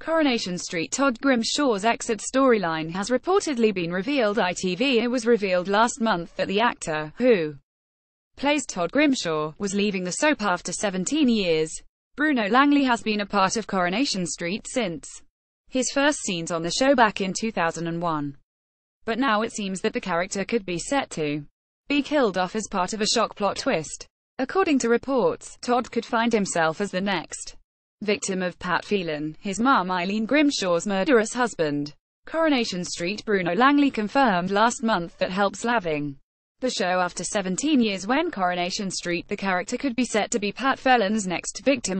Coronation Street Todd Grimshaw's exit storyline has reportedly been revealed. It was revealed last month that the actor, who plays Todd Grimshaw, was leaving the soap after 17 years. Bruno Langley has been a part of Coronation Street since his first scenes on the show back in 2001. But now it seems that the character could be set to be killed off as part of a shock plot twist. According to reports, Todd could find himself as the next victim of Phelan, his mom Eileen Grimshaw's murderous husband. Coronation Street Bruno Langley confirmed last month that helps leaving the show after 17 years. When Coronation Street, the character could be set to be Phelan's next victim.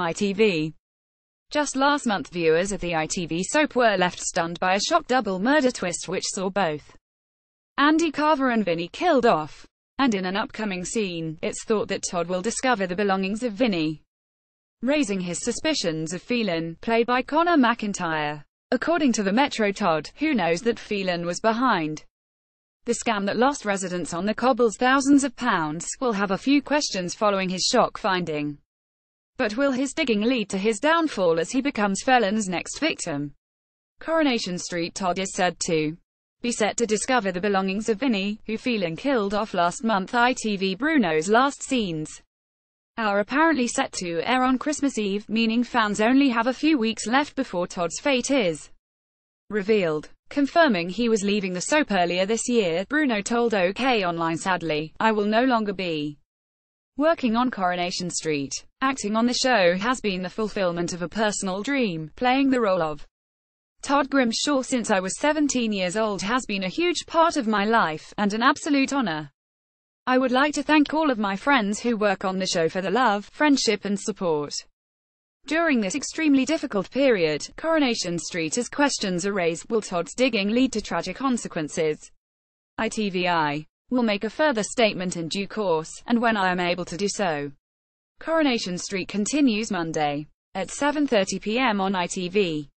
Just last month, viewers of the ITV soap were left stunned by a shock double murder twist which saw both Andy Carver and Vinny killed off. And in an upcoming scene, it's thought that Todd will discover the belongings of Vinny, raising his suspicions of Phelan, played by Connor McIntyre. According to the Metro, Todd, who knows that Phelan was behind the scam that lost residents on the cobbles thousands of pounds, will have a few questions following his shock finding. But will his digging lead to his downfall as he becomes Phelan's next victim? Coronation Street Todd is said to be set to discover the belongings of Vinny, who Phelan killed off last month. Bruno's last scenes are apparently set to air on Christmas Eve, meaning fans only have a few weeks left before Todd's fate is revealed. Confirming he was leaving the soap earlier this year, Bruno told OK Online, "Sadly, I will no longer be working on Coronation Street. Acting on the show has been the fulfillment of a personal dream. Playing the role of Todd Grimshaw since I was 17 years old has been a huge part of my life, and an absolute honor. I would like to thank all of my friends who work on the show for the love, friendship and support during this extremely difficult period." Coronation Street. As questions are raised, will Todd's digging lead to tragic consequences? ITVI will make a further statement in due course, and when I am able to do so. Coronation Street continues Monday at 7:30 p.m. on ITV.